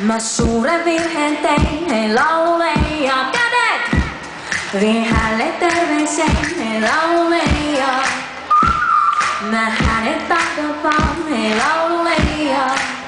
Mä suuren virheen tein, hei laululeija, kädet! Vien hänelle terveisen, hei laululeija. Mä hänet tahdon vaan, hei laululeija.